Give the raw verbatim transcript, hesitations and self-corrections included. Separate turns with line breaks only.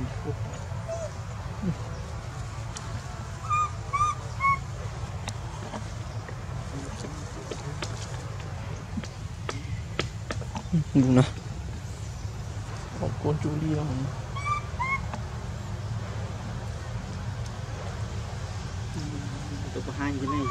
mồm
vùng nào
một con chú đi đâu
có hai cái này